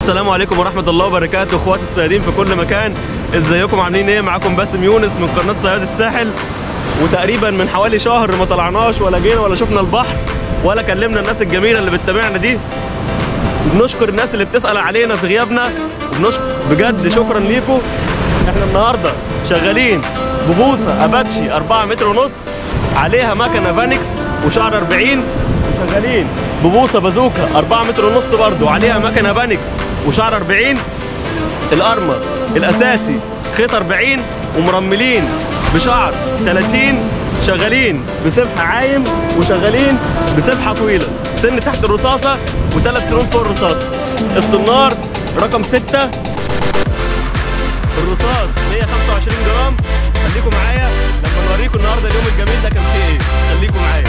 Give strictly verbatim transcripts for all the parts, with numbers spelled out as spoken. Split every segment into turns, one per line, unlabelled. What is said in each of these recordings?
السلام عليكم ورحمة الله وبركاته اخواتي الصيادين في كل مكان. ازيكم عاملين ايه؟ معاكم باسم يونس من قناة صياد الساحل. وتقريبا من حوالي شهر ما طلعناش ولا جينا ولا شفنا البحر ولا كلمنا الناس الجميلة اللي بتتابعنا دي. بنشكر الناس اللي بتسأل علينا في غيابنا، وبنشكر بجد شكرا ليكم. احنا النهارده شغالين ببوصة اباتشي أربعة متر ونص عليها مكنة فانكس وشعر أربعين، وشغالين ببوصة بازوكا أربعة متر ونص برضو عليها مكنة فانكس وشعر أربعين. الارمر الاساسي خيط أربعين ومرملين بشعر ثلاثين، شغالين بسبحة عايم وشغالين بسبحة طويلة، سن تحت الرصاصة وثلاث سنون فوق الرصاصة. السنار رقم ستة، الرصاص مية وخمسة وعشرين جرام. خليكم معايا لما نوريكم النهارده اليوم الجميل ده كان فيه ايه. خليكم معايا.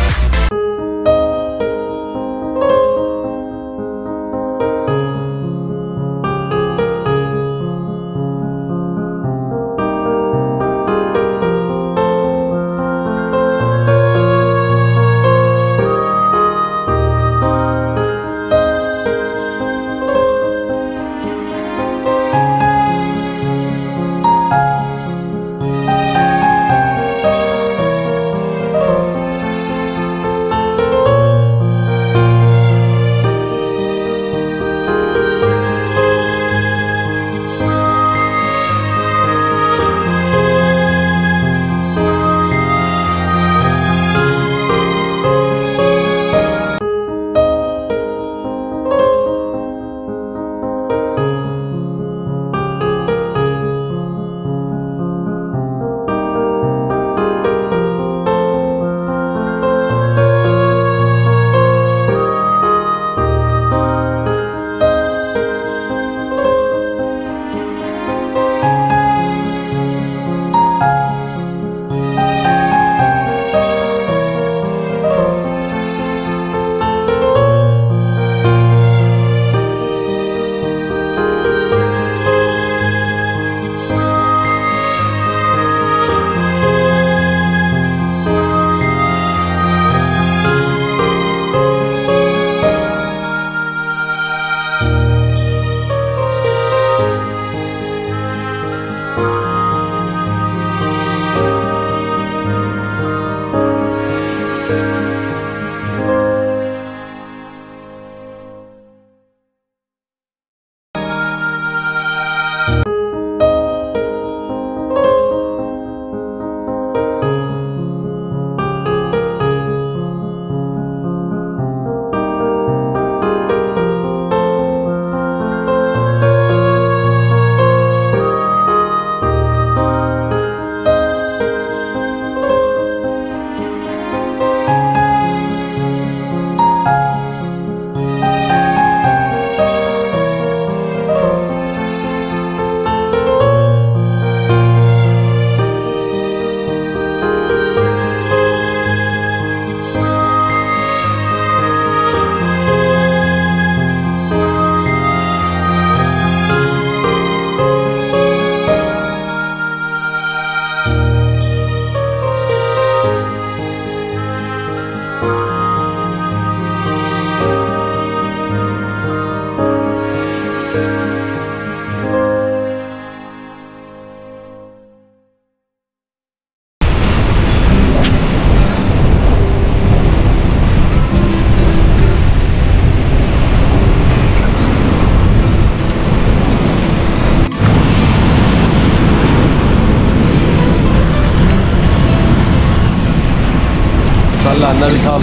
صلى على النبي. صلى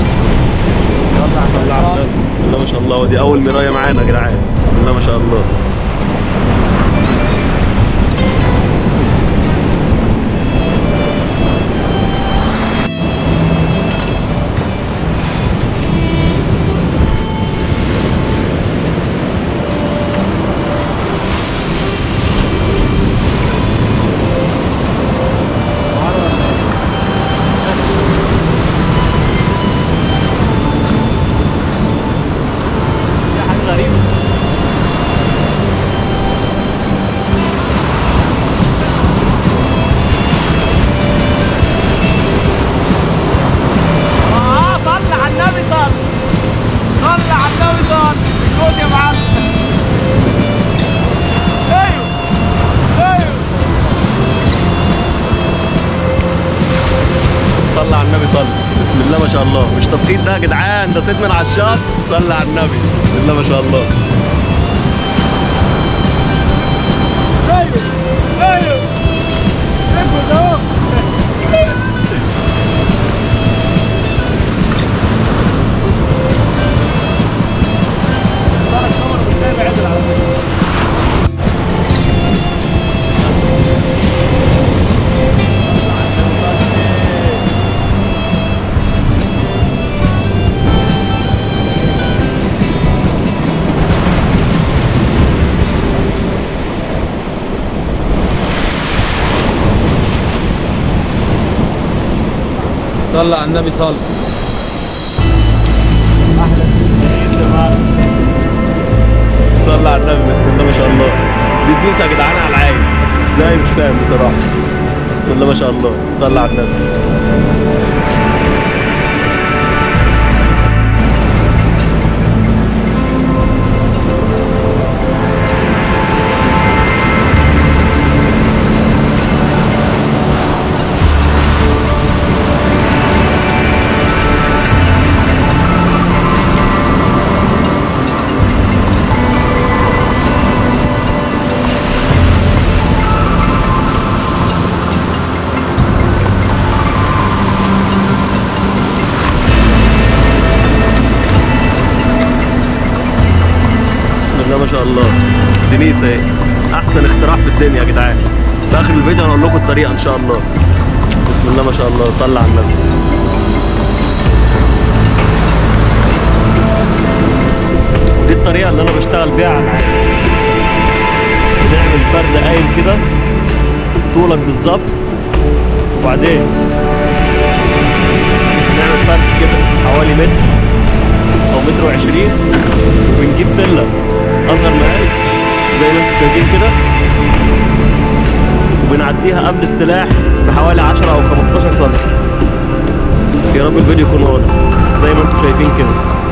صلى على النبي. بسم الله ما شاء الله. ودي اول مرايه معانا يا جدعان. بسم الله ما شاء الله. الله. مش تسقيط ده يا جدعان، ده صيد من على الشط. صلي على النبي، بسم الله ما شاء الله.
ايوه ايوه اخد اهو. صلى على النبي صلى.
احلى صلى على النبي، بسم الله ما شاء الله. دي تدوس يا جدعان على العين ازاي مش فاهم بصراحه. بسم الله ما شاء الله، صلى على النبي. ما شاء الله. دنيس اهي، احسن اختراع في الدنيا يا جدعان. في اخر الفيديو هنقول لكم الطريقه ان شاء الله. بسم الله ما شاء الله، صلى على النبي. ودي الطريقه اللي انا بشتغل بيها على العين. بنعمل فرد قايم كده طولك بالظبط، وبعدين نعمل فرد كده حوالي متر او متر وعشرين، وبنجيب بله اصغر مقاس زي ما انتم شايفين كده، وبنعديها قبل السلاح بحوالي عشرة او خمستاشر سم. يا رب الفيديو يكون واضح زي ما انتم شايفين كده.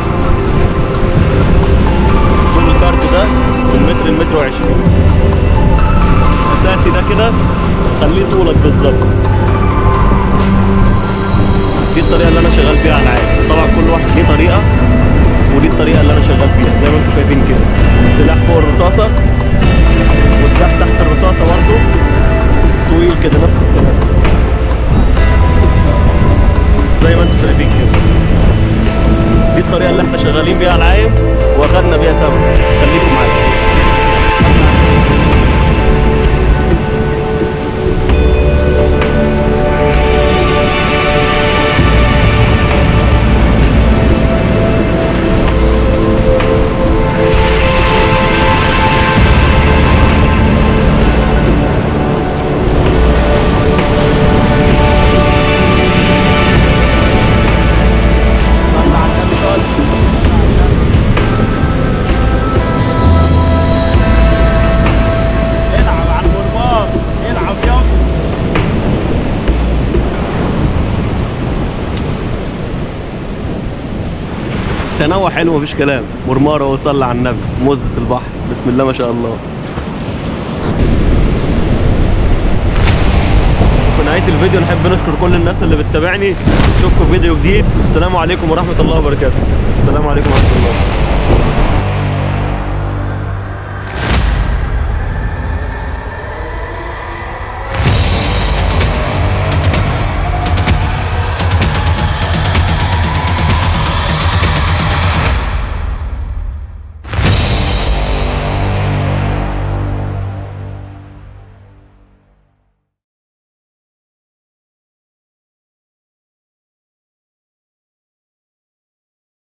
كل الفرد ده من متر لمتر وعشرين. اساسي ده كده خليه طولك بالظبط. دي الطريقه اللي انا شغال بيها على العين. طبعا كل واحد ليه طريقه، ودي الطريقه اللي انا شغال بيها زي ما انتم شايفين كده. سلاح فوق الرصاصه، وسلاح تحت الرصاصه برضه طويل كده نفس الكلام زي ما انتم شايفين كده. دي الطريقه اللي احنا شغالين بيها على العين واخدنا بيها سوا. خليكم معايا. تنوع حلو مفيش كلام. مرمارة وصلى على النبي، مزة البحر، بسم الله ما شاء الله. في نهاية الفيديو نحب نشكر كل الناس اللي بتتابعني. نشوفكم في فيديو جديد. السلام عليكم ورحمة الله وبركاته. السلام عليكم ورحمة الله.